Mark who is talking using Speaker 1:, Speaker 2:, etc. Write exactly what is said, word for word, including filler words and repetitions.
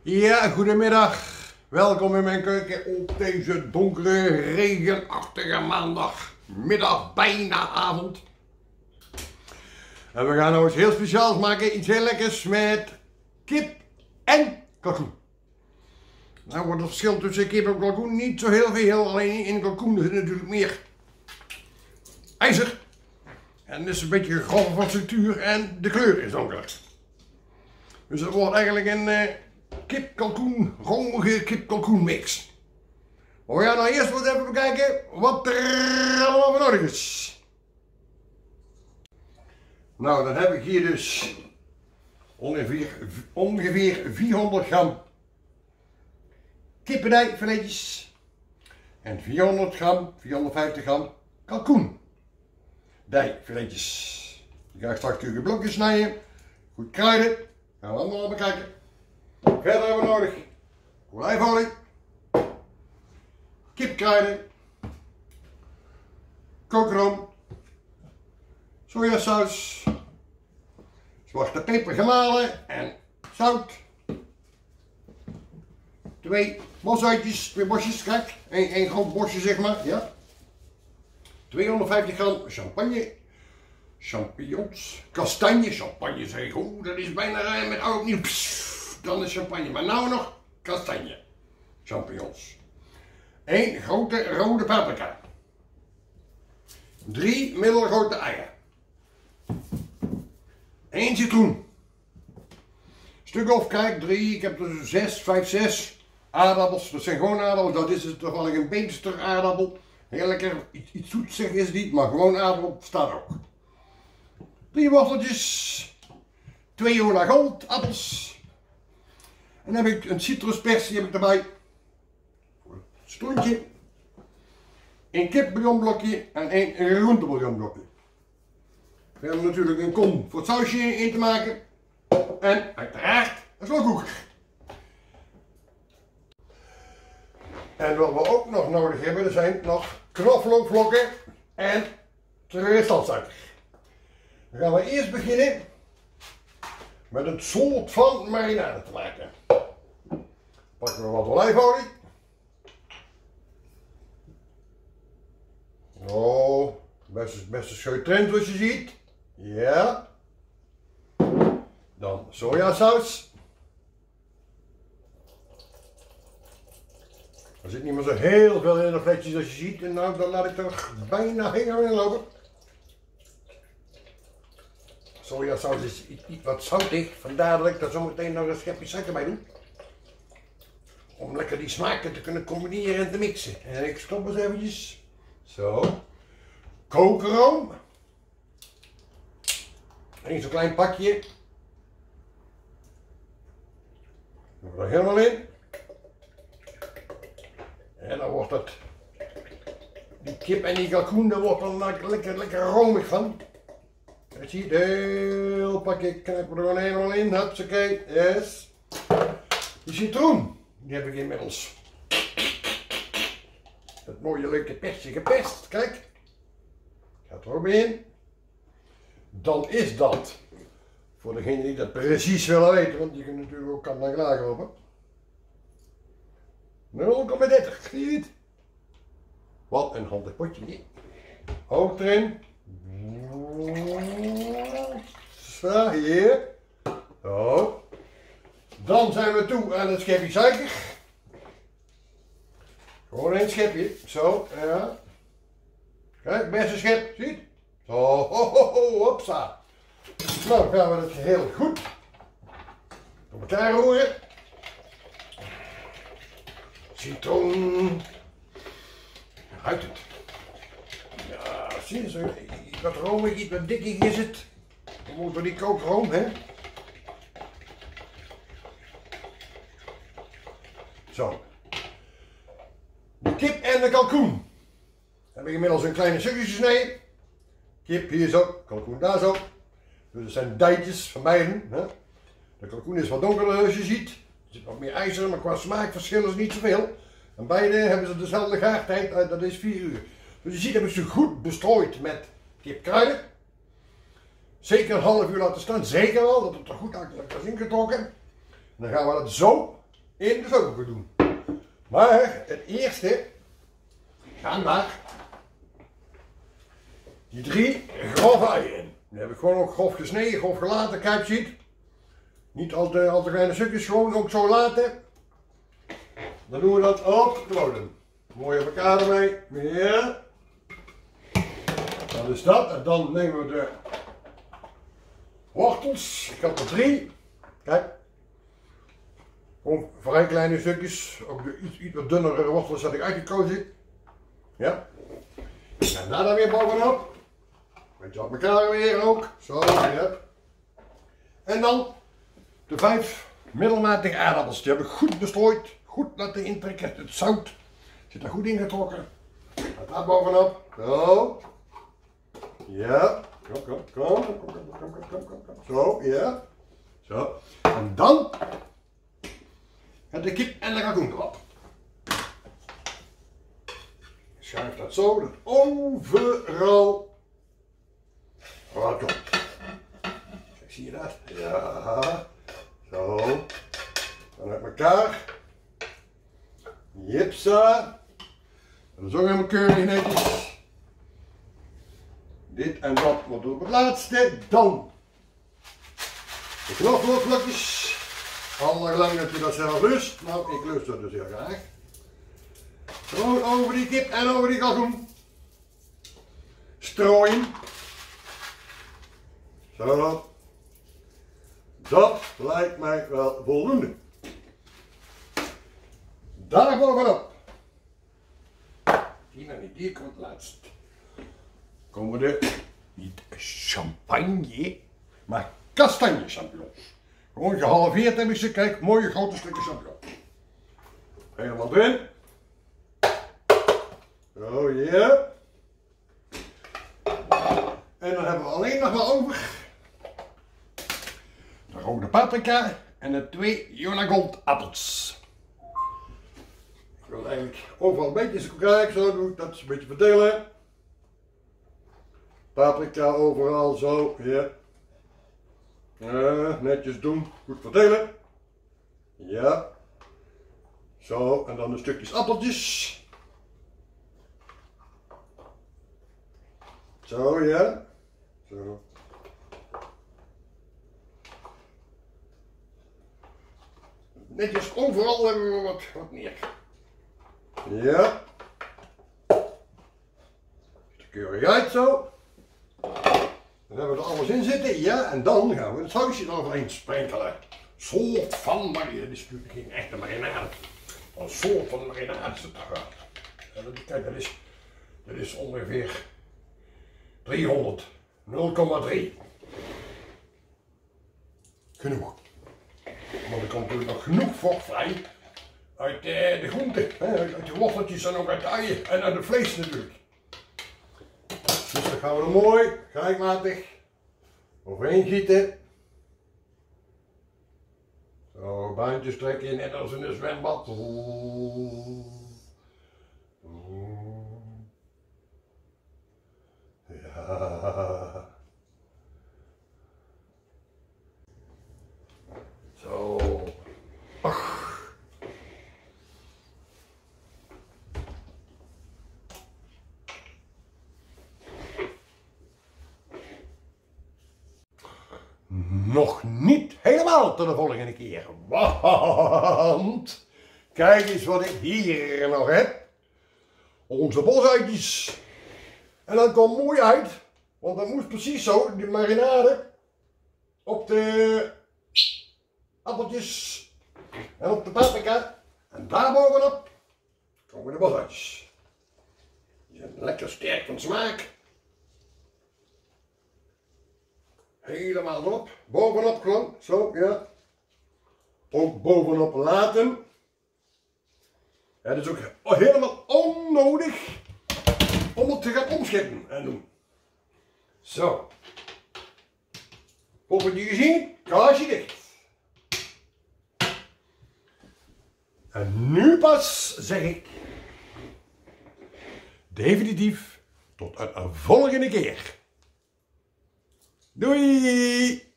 Speaker 1: Ja, goedemiddag. Welkom in mijn keuken op deze donkere, regenachtige maandagmiddag, bijna avond. En we gaan nou iets heel speciaals maken, iets heel lekkers met kip en kalkoen. Nou wordt het verschil tussen kip en kalkoen niet zo heel veel, alleen in kalkoen zit natuurlijk meer ijzer. En het is een beetje grove van structuur en de kleur is donker. Dus het wordt eigenlijk een uh, kip-kalkoen, romige kip-kalkoen mix. Maar we gaan nou eerst wat even bekijken wat er allemaal voor nodig is. Nou, dan heb ik hier dus ongeveer, ongeveer vierhonderd gram kippendijfiletjes en vierhonderd gram, vierhonderdvijftig gram kalkoendijfiletjes. Die ga ik straks natuurlijk in blokjes snijden, goed kruiden. Gaan we allemaal bekijken. Verder hebben we nodig olijfolie, kipkruiden, kookroom, sojasaus, zwarte peper gemalen en zout. Twee bosuitjes, twee bosjes, kijk, één, één groot bosje zeg maar, ja. tweehonderdvijftig gram champagne. Champignons, kastanje, champagne zeg ik, oeh, dat is bijna met oud opnieuw, pssst, dan is champagne, maar nou nog kastanje, champignons. Eén grote rode paprika, drie middelgrote eieren, één citroen, stuk of kijk, drie, ik heb er zes, vijf, zes aardappels, dat zijn gewoon aardappels, dat is het toevallig een beemster aardappel, heel lekker, iets, iets zoets zeg is het niet, maar gewoon aardappel staat ook. Drie worteltjes, twee Ola Gold appels. En dan heb ik een citruspers, die heb ik erbij. Voor het stroentje. Een kipbouillonblokje en één groentebouillonblokje. We hebben natuurlijk een kom voor het sausje in te maken. En uiteraard een slokkoeker. En wat we ook nog nodig hebben, er zijn nog knoflookvlokken en saltsuiker. Dan gaan we eerst beginnen met het soort van marinade te maken. Pakken we wat olijfolie. Oh, best, best een scheut trend zoals je ziet. Ja. Dan sojasaus. Er zit niet meer zo heel veel in de vletjes als je ziet. En nou, dan laat ik er bijna helemaal in lopen. Sojasaus is iets, iets wat zoutig, vandaar dat ik daar zo meteen nog een schepje suiker bij doe. Om lekker die smaken te kunnen combineren en te mixen. En ik stop eens eventjes. Zo. Kookroom. Eén zo'n klein pakje. Doen we er helemaal in. En dan wordt het, die kip en die kalkoen, daar wordt dan lekker, lekker romig van. Je ziet, heel pakje knijpen we er gewoon helemaal in, hupsakee, yes. Die citroen, die heb ik inmiddels. Dat mooie leuke persje gepest, kijk. Gaat er ook in. Dan is dat, voor degenen die dat precies willen weten, want die kunnen natuurlijk ook kant en klaar kopen. nul komma dertig, zie je het? Wat een handig potje. Hoog erin. Zo, hier. Zo. Dan zijn we toe aan het schepje suiker. Gewoon één schepje. Zo, ja. Kijk, beste schep, ziet? Zo, ho, ho, ho, hopsa. Nou, gaan we het heel goed door elkaar roeren. Citroen. Uit het. Ja, zie je zo. Wat romig, iets wat dikkig is het. Dan moet door die kookroom, hè. Zo. De kip en de kalkoen. Heb ik inmiddels een kleine stukjes gesneden. Kip hier zo, kalkoen daar zo. Dus het zijn dijtjes van beiden. Hè. De kalkoen is wat donkerder als je ziet. Er zit wat meer ijzer, maar qua smaak verschillen ze niet zoveel. En beide hebben ze dezelfde gaartijd, dat is vier uur. Dus je ziet, heb ik ze goed bestrooid met kipkruiden. Zeker een half uur laten staan, zeker wel, dat het er goed achter is ingetrokken. En dan gaan we dat zo in de zomer doen. Maar het eerste gaan daar die drie grove uien in. Die heb ik gewoon ook grof gesneden, grof gelaten, kijk ziet. Niet al te, al te kleine stukjes, gewoon ook zo laten. Dan doen we dat op de bodem. Mooi op elkaar ermee. Ja. Dat is dat. En dan nemen we de wortels. Ik had er drie. Kijk. Gewoon vrij kleine stukjes. Ook de iets, iets wat dunnere wortels had ik uitgekozen. Ja. En daar dan weer bovenop. Beetje op elkaar weer ook. Zo, ja. En dan de vijf middelmatige aardappels. Die heb ik goed bestrooid. Goed laten intrekken. Het zout zit er goed ingetrokken. Gaat daar bovenop. Zo. Ja. Kom, kom, kom, kom, kom, kom, kom, kom, kom, kom. Zo, ja. Zo. En dan de kip en de ragoen erop. Schuif dat zo, dat overal wat komt. Kijk, zie je dat? Ja. Zo. Dan uit elkaar. Jipsa. Dat is ook helemaal keurig netjes. Dit en dat wordt op het laatste. Dan de knoflookblokjes. Alle lang dat je dat zelf lust. Nou, ik lust dat dus heel graag. Gewoon over die kip en over die kalkoen. Strooien. Zo. Dat lijkt mij wel voldoende. Daar bovenop. Die naar die komt laatst. Komen de, niet champagne, maar kastanje champignons. Gewoon gehalveerd heb ik ze, kijk, mooie grote stukken champignon. Helemaal erin. Zo, ja. En dan hebben we alleen nog maar over de rode paprika en de twee Jonagold appels. Ik wil eigenlijk overal een beetje krijgen, zo doe ik dat een beetje verdelen. Paprika overal, zo, ja. Uh, netjes doen, goed verdelen. Ja. Zo, en dan de stukjes appeltjes. Zo, ja. Zo. Netjes overal hebben we wat, wat meer. Ja. Ziet er keurig uit zo. Dan hebben we er alles in zitten, ja, en dan gaan we het sausje eroverheen sprenkelen. Soort van marinade, dit is natuurlijk geen echte marinade. Een soort van marinade zit er. Kijk, dat is, dat is ongeveer driehonderd, nul komma drie. Genoeg. Want er komt natuurlijk nog genoeg vocht vrij uit de, de groenten, uit de worteltjes en ook uit de uien en uit het vlees natuurlijk. Dus dan gaan we er mooi, gelijkmatig overheen gieten. Zo, baantjes trekken, net als in een zwembad. Ja. Zo. Ach. Nog niet helemaal tot de volgende keer, want kijk eens wat ik hier nog heb. Onze bosuitjes. En dat komt mooi uit, want dat moest precies zo, die marinade op de appeltjes en op de paprika. En daar bovenop komen de bosuitjes. Die zijn lekker sterk van smaak. Helemaal erop, bovenop gewoon, zo, ja. Ook bovenop laten. Ja, dat is ook helemaal onnodig om het te gaan omscheppen en doen. Zo. Poppetje gezien, kaarsje dicht. En nu pas zeg ik definitief tot een volgende keer. Doei!